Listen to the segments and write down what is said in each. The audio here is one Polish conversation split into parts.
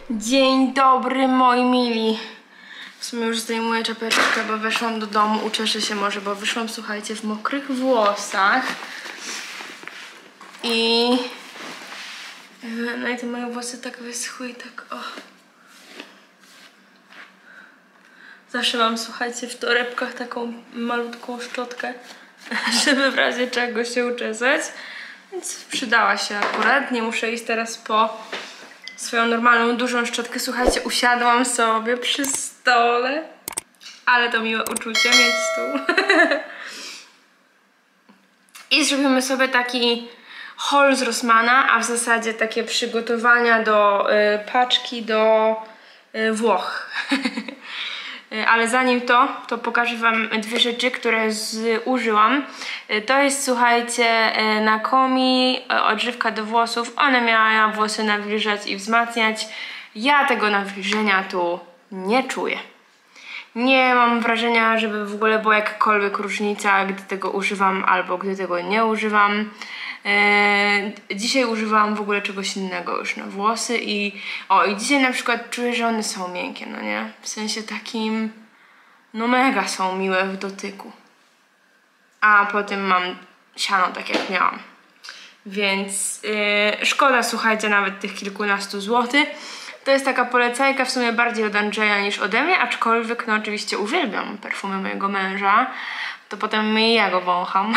Dzień dobry, moi mili. W sumie już zdejmuję czapeczkę, bo weszłam do domu. Ucieszę się może, bo wyszłam, słuchajcie, w mokrych włosach. No i te moje włosy tak wyschły i tak Zawsze mam, słuchajcie, w torebkach taką malutką szczotkę, żeby w razie czego się uczesać. Więc przydała się akurat. Nie muszę iść teraz po swoją normalną, dużą szczotkę. Słuchajcie, usiadłam sobie przy stole. Ale to miłe uczucie mieć stół. I zrobimy sobie taki haul z Rossmana, a w zasadzie takie przygotowania do paczki do Włoch. Ale zanim to pokażę wam dwie rzeczy, które zużyłam. To jest, słuchajcie, Nakomi odżywka do włosów. Ona miała włosy nawilżać i wzmacniać. Ja tego nawilżenia tu nie czuję. Nie mam wrażenia, żeby w ogóle była jakakolwiek różnica, gdy tego używam albo gdy tego nie używam. Dzisiaj używałam w ogóle czegoś innego już na włosy i dzisiaj na przykład czuję, że one są miękkie, no nie? W sensie takim, no mega są miłe w dotyku. A potem mam siano tak jak miałam. Więc szkoda, słuchajcie, nawet tych kilkunastu złotych. To jest taka polecajka w sumie bardziej od Andrzeja niż ode mnie, aczkolwiek no oczywiście uwielbiam perfumy mojego męża. To potem ja go wącham.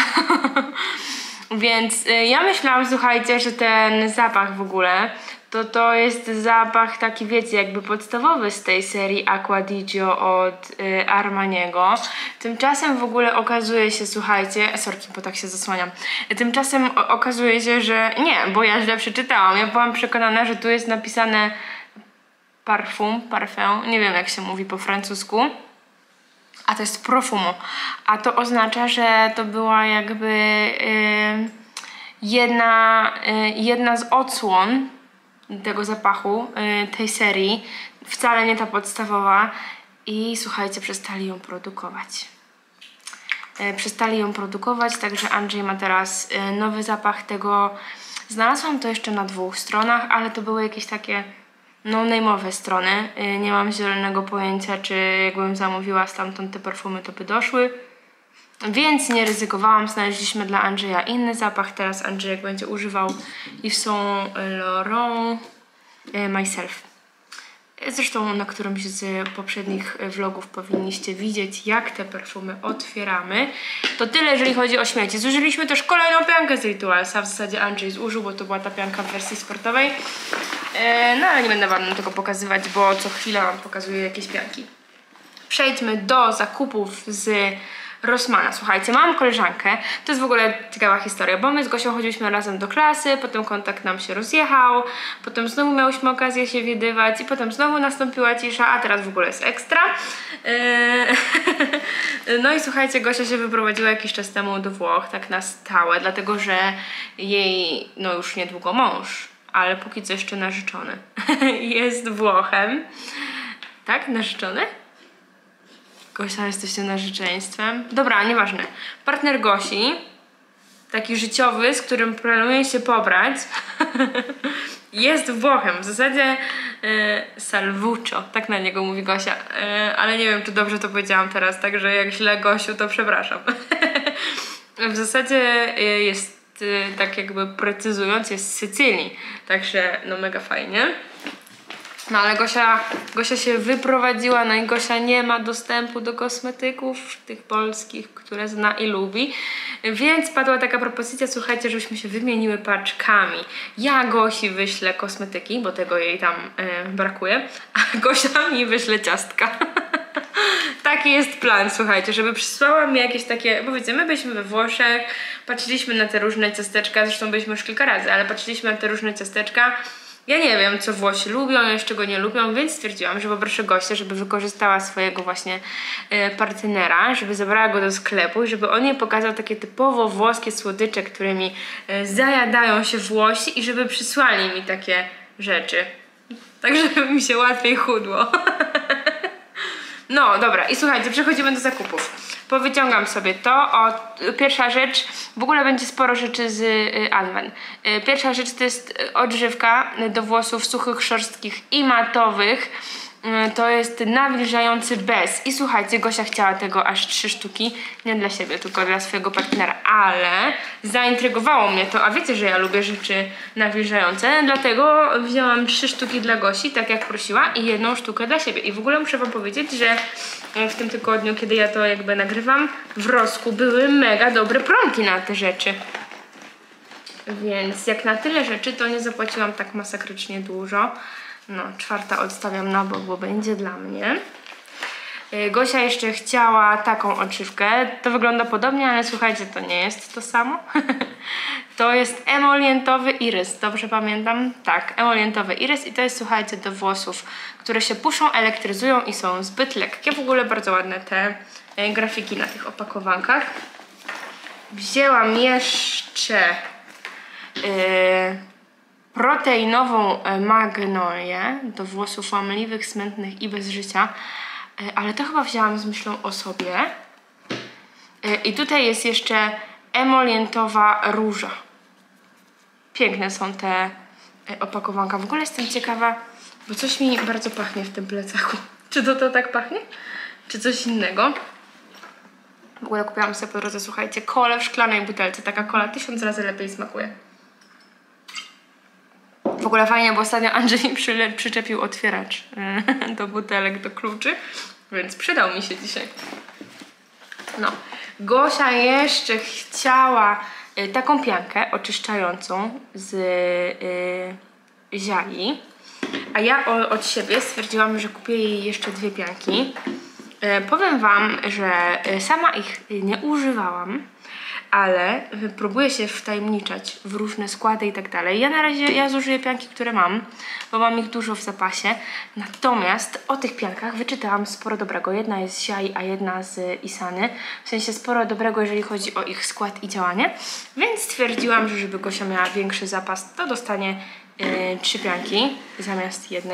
Więc ja myślałam, słuchajcie, że ten zapach w ogóle to jest zapach taki, wiecie, jakby podstawowy z tej serii Acqua di Gio od Armaniego. Tymczasem w ogóle okazuje się, słuchajcie, sorki, bo tak się zasłaniam. Tymczasem okazuje się, że nie, bo ja źle przeczytałam. Ja byłam przekonana, że tu jest napisane parfum, nie wiem jak się mówi po francusku. A to jest profumo. A to oznacza, że to była jakby jedna z odsłon tego zapachu, tej serii. Wcale nie ta podstawowa. I słuchajcie, przestali ją produkować. Także Andrzej ma teraz nowy zapach tego. Znalazłam to jeszcze na 2 stronach, ale to były jakieś takie no-name'owe strony. Nie mam zielonego pojęcia, czy jakbym zamówiła stamtąd te perfumy, to by doszły. Więc nie ryzykowałam. Znaleźliśmy dla Andrzeja inny zapach. Teraz Andrzejek będzie używał Yves Saint Laurent Myself. Zresztą na którymś z poprzednich vlogów powinniście widzieć, jak te perfumy otwieramy. To tyle, jeżeli chodzi o śmieci. Zużyliśmy też kolejną piankę z Ritualsa. W zasadzie Andrzej zużył, bo to była ta pianka w wersji sportowej. No ale nie będę wam tego pokazywać, bo co chwilę wam pokazuję jakieś pianki. Przejdźmy do zakupów z Rossmana. Słuchajcie, mam koleżankę, to jest w ogóle ciekawa historia, bo my z Gosią chodziliśmy razem do klasy, potem kontakt nam się rozjechał, potem znowu miałyśmy okazję się widywać i potem znowu nastąpiła cisza, a teraz w ogóle jest ekstra. No i słuchajcie, Gosia się wyprowadziła jakiś czas temu do Włoch, tak na stałe, dlatego że jej, no już niedługo mąż, ale póki co jeszcze narzeczony, jest Włochem. Tak? Narzeczony? Gosia, jesteście narzeczeństwem. Dobra, nieważne. Partner Gosi, taki życiowy, z którym planuje się pobrać, jest Włochem. W zasadzie Salvuccio, tak na niego mówi Gosia. Ale nie wiem, czy dobrze to powiedziałam teraz, także jak źle Gosiu, to przepraszam. W zasadzie jest, tak jakby precyzując, jest z Sycylii. Także no mega fajnie. No ale Gosia się wyprowadziła, no i Gosia nie ma dostępu do kosmetyków tych polskich, które zna i lubi. Więc padła taka propozycja, słuchajcie, żebyśmy się wymieniły paczkami. Ja Gosi wyślę kosmetyki, bo tego jej tam brakuje, a Gosia mi wyśle ciastka. Taki jest plan, słuchajcie, żeby przysłała mi jakieś takie, bo wiecie, my byliśmy we Włoszech, patrzyliśmy na te różne ciasteczka, zresztą byliśmy już kilka razy, ale patrzyliśmy na te różne ciasteczka. Ja nie wiem, co Włosi lubią, jeszcze czego nie lubią, więc stwierdziłam, że poproszę Gościa, żeby wykorzystała swojego właśnie partnera, żeby zabrała go do sklepu i żeby on jej pokazał takie typowo włoskie słodycze, którymi zajadają się Włosi i żeby przysłali mi takie rzeczy. Tak, żeby mi się łatwiej chudło. No dobra, i słuchajcie, przechodzimy do zakupów. Powyciągam sobie to. Pierwsza rzecz, w ogóle będzie sporo rzeczy z Anwen. Pierwsza rzecz to jest odżywka do włosów suchych, szorstkich i matowych. To jest nawilżający bez. I słuchajcie, Gosia chciała tego aż 3 sztuki. Nie dla siebie, tylko dla swojego partnera. Ale zaintrygowało mnie to. A wiecie, że ja lubię rzeczy nawilżające. Dlatego wzięłam 3 sztuki dla Gosi, tak jak prosiła. I 1 sztukę dla siebie. I w ogóle muszę wam powiedzieć, że w tym tygodniu, kiedy ja to jakby nagrywam, w Rosku były mega dobre promki na te rzeczy. Więc jak na tyle rzeczy, to nie zapłaciłam tak masakrycznie dużo. No, 4 odstawiam na bok, bo będzie dla mnie. Gosia jeszcze chciała taką odżywkę. To wygląda podobnie, ale słuchajcie, to nie jest to samo. To jest emolientowy irys, dobrze pamiętam? Tak, emolientowy irys i to jest, słuchajcie, do włosów, które się puszą, elektryzują i są zbyt lekkie. W ogóle bardzo ładne te grafiki na tych opakowankach. Wzięłam jeszcze proteinową magnolię do włosów łamliwych, smętnych i bez życia, ale to chyba wzięłam z myślą o sobie. I tutaj jest jeszcze emolientowa róża. Piękne są te opakowanka. W ogóle jestem ciekawa, bo coś mi bardzo pachnie w tym plecaku. Czy to tak pachnie? Czy coś innego? W ogóle kupiłam sobie po drodze, słuchajcie, kolę w szklanej butelce. Taka kola 1000 razy lepiej smakuje. W ogóle fajnie, bo ostatnio Andrzej przyczepił otwieracz do butelek, do kluczy, więc przydał mi się dzisiaj. No, Gosia jeszcze chciała taką piankę oczyszczającą z ziali, a ja od siebie stwierdziłam, że kupię jej jeszcze 2 pianki. Powiem wam, że sama ich nie używałam, ale próbuję się wtajemniczać w różne składy i tak dalej. Ja na razie zużyję pianki, które mam, bo mam ich dużo w zapasie. Natomiast o tych piankach wyczytałam sporo dobrego. Jedna jest z Siai, a jedna z Isany. W sensie sporo dobrego, jeżeli chodzi o ich skład i działanie. Więc stwierdziłam, że żeby Gosia miała większy zapas, to dostanie 3 pianki zamiast 1.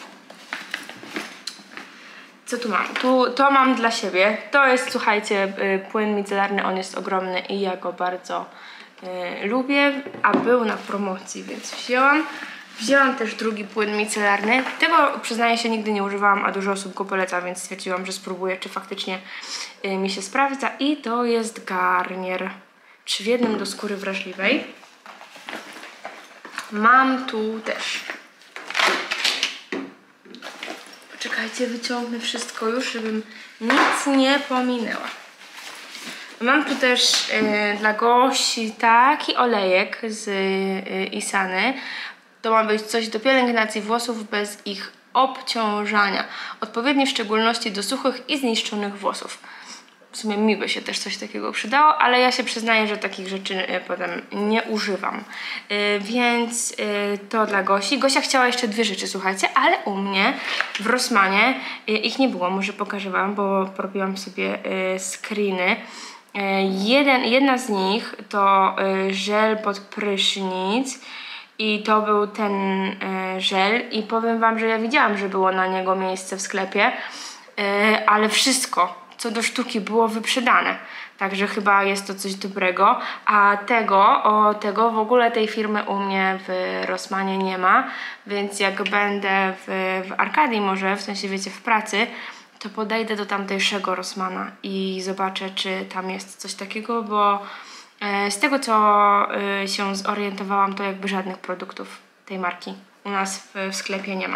Co tu mam? To mam dla siebie. To jest, słuchajcie, płyn micelarny, on jest ogromny i ja go bardzo lubię, a był na promocji, więc wzięłam. Wzięłam też drugi płyn micelarny. Tego, przyznaję się, nigdy nie używałam, a dużo osób go poleca, więc stwierdziłam, że spróbuję, czy faktycznie mi się sprawdza. I to jest Garnier 3 w 1 do skóry wrażliwej. Mam tu też... Czekajcie, wyciągnę wszystko już, żebym nic nie pominęła. Mam tu też dla Gosi taki olejek z Isany. To ma być coś do pielęgnacji włosów bez ich obciążania. Odpowiedni w szczególności do suchych i zniszczonych włosów. W sumie mi by się też coś takiego przydało, ale ja się przyznaję, że takich rzeczy potem nie używam. Więc to dla Gosi. Gosia chciała jeszcze 2 rzeczy, słuchajcie, ale u mnie w Rossmanie ich nie było. Może pokażę wam, bo robiłam sobie screeny. Jedna z nich to żel pod prysznic i to był ten żel i powiem wam, że ja widziałam, że było na niego miejsce w sklepie, ale wszystko co do sztuki było wyprzedane. Także chyba jest to coś dobrego. A tego w ogóle tej firmy u mnie w Rossmanie nie ma. Więc jak będę w Arkadii może, w sensie wiecie, w pracy, to podejdę do tamtejszego Rossmana i zobaczę, czy tam jest coś takiego, bo z tego co się zorientowałam, to jakby żadnych produktów tej marki u nas w sklepie nie ma.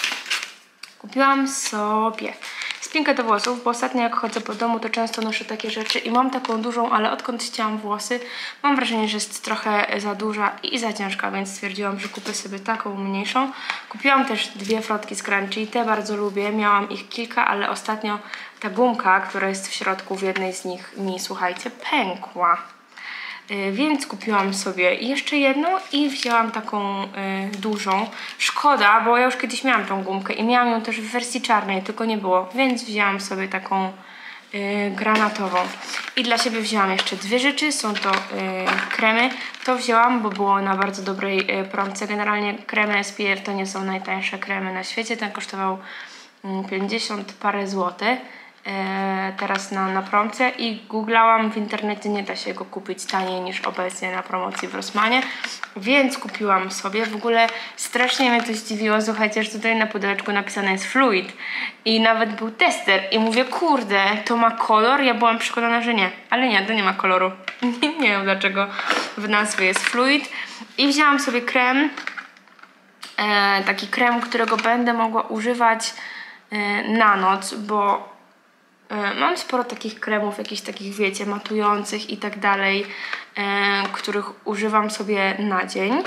Kupiłam sobie spinkę do włosów, bo ostatnio jak chodzę po domu, to często noszę takie rzeczy i mam taką dużą, ale odkąd ścięłam włosy, mam wrażenie, że jest trochę za duża i za ciężka, więc stwierdziłam, że kupię sobie taką mniejszą. Kupiłam też 2 frotki z Crunchy, te bardzo lubię, miałam ich kilka, ale ostatnio ta gumka, która jest w środku w jednej z nich mi, słuchajcie, pękła. Więc kupiłam sobie jeszcze jedną i wzięłam taką dużą. Szkoda, bo ja już kiedyś miałam tą gumkę i miałam ją też w wersji czarnej, tylko nie było, więc wzięłam sobie taką granatową. I dla siebie wzięłam jeszcze 2 rzeczy, są to kremy. To wzięłam, bo było na bardzo dobrej promce. Generalnie kremy SPF to nie są najtańsze kremy na świecie, ten kosztował 50 parę złotych teraz na promce i googlałam w internecie, nie da się go kupić taniej niż obecnie na promocji w Rossmanie, więc kupiłam sobie. W ogóle strasznie mnie to zdziwiło, słuchajcie, że tutaj na pudełeczku napisane jest Fluid i nawet był tester i mówię, kurde, to ma kolor? Ja byłam przekonana, że nie, ale nie, to nie ma koloru. Nie wiem dlaczego w nazwie jest Fluid i wzięłam sobie krem, taki krem, którego będę mogła używać na noc, bo mam sporo takich kremów, jakichś takich, wiecie, matujących i tak dalej, których używam sobie na dzień.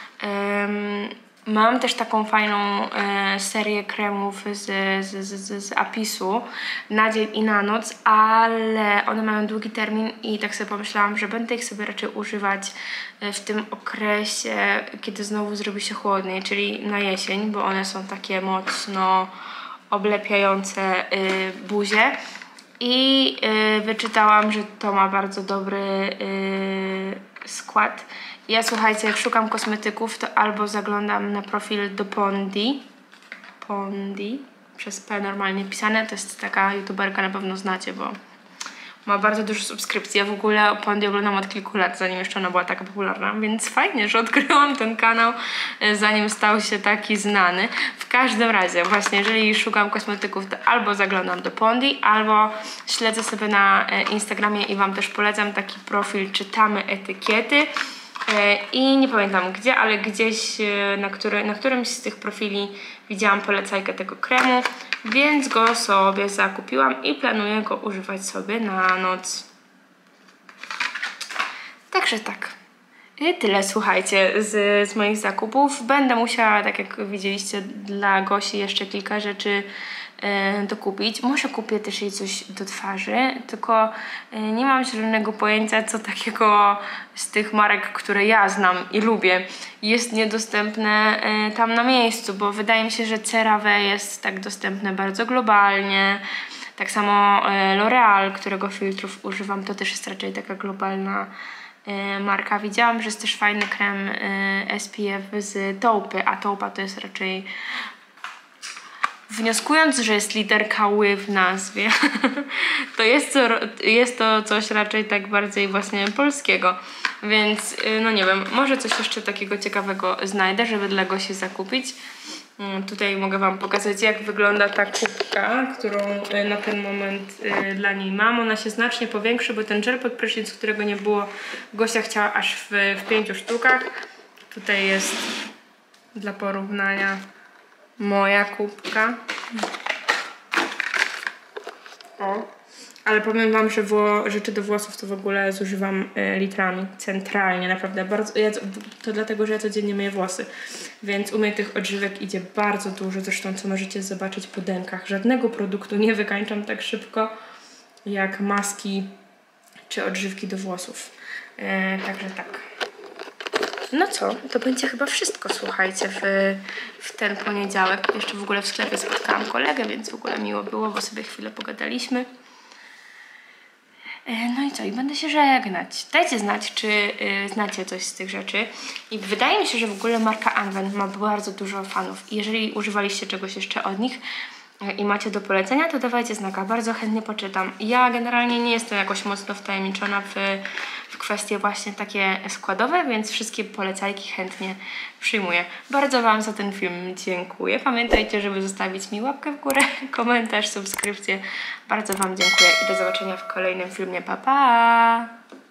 Mam też taką fajną serię kremów z Apisu na dzień i na noc, ale one mają długi termin i tak sobie pomyślałam, że będę ich sobie raczej używać w tym okresie, kiedy znowu zrobi się chłodniej, czyli na jesień, bo one są takie mocno oblepiające buzię. I wyczytałam, że to ma bardzo dobry skład. Ja, słuchajcie, jak szukam kosmetyków, to albo zaglądam na profil do Pondi, przez P normalnie pisane, to jest taka youtuberka, na pewno znacie, bo ma bardzo dużo subskrypcji. Ja w ogóle Pondi oglądam od kilku lat, zanim jeszcze ona była taka popularna, więc fajnie, że odkryłam ten kanał, zanim stał się taki znany. W każdym razie, właśnie, jeżeli szukam kosmetyków, to albo zaglądam do Pondi, albo śledzę sobie na Instagramie i Wam też polecam taki profil Czytamy Etykiety. I nie pamiętam gdzie, ale gdzieś na którymś z tych profili widziałam polecajkę tego kremu, więc go sobie zakupiłam i planuję go używać sobie na noc. Także tak. I tyle, słuchajcie, z moich zakupów. Będę musiała, tak jak widzieliście, dla Gosi jeszcze kilka rzeczy dokupić. Może kupię też jej coś do twarzy, tylko nie mam zielonego pojęcia, co takiego z tych marek, które ja znam i lubię, jest niedostępne tam na miejscu, bo wydaje mi się, że CeraVe jest tak dostępne bardzo globalnie. Tak samo L'Oreal, którego filtrów używam, to też jest raczej taka globalna marka. Widziałam, że jest też fajny krem SPF z Taupy, a Taupa to jest raczej, wnioskując, że jest literka ły w nazwie, to jest to coś raczej tak bardziej właśnie polskiego. Więc no nie wiem, może coś jeszcze takiego ciekawego znajdę, żeby dla Gosi zakupić. Tutaj mogę Wam pokazać, jak wygląda ta kubka, którą na ten moment dla niej mam. Ona się znacznie powiększy, bo ten żel pod prysznic, którego nie było, Gosia chciała aż w 5 sztukach. Tutaj jest dla porównania moja kubka. O. Ale powiem Wam, że rzeczy do włosów to w ogóle zużywam litrami, centralnie, naprawdę bardzo. To dlatego, że ja codziennie myję włosy, więc u mnie tych odżywek idzie bardzo dużo, zresztą co możecie zobaczyć po dękach. Żadnego produktu nie wykańczam tak szybko jak maski czy odżywki do włosów. Także tak. No co, to będzie chyba wszystko, słuchajcie, w ten poniedziałek. Jeszcze w ogóle w sklepie spotkałam kolegę, więc w ogóle miło było, bo sobie chwilę pogadaliśmy. No i co? I będę się żegnać. Dajcie znać, czy znacie coś z tych rzeczy. I wydaje mi się, że w ogóle marka Anwen ma bardzo dużo fanów. I jeżeli używaliście czegoś jeszcze od nich i macie do polecenia, to dawajcie znaka. Bardzo chętnie poczytam. Ja generalnie nie jestem jakoś mocno wtajemniczona w kwestie właśnie takie składowe, więc wszystkie polecajki chętnie przyjmuję. Bardzo Wam za ten film dziękuję. Pamiętajcie, żeby zostawić mi łapkę w górę, komentarz, subskrypcję. Bardzo Wam dziękuję i do zobaczenia w kolejnym filmie. Pa, pa!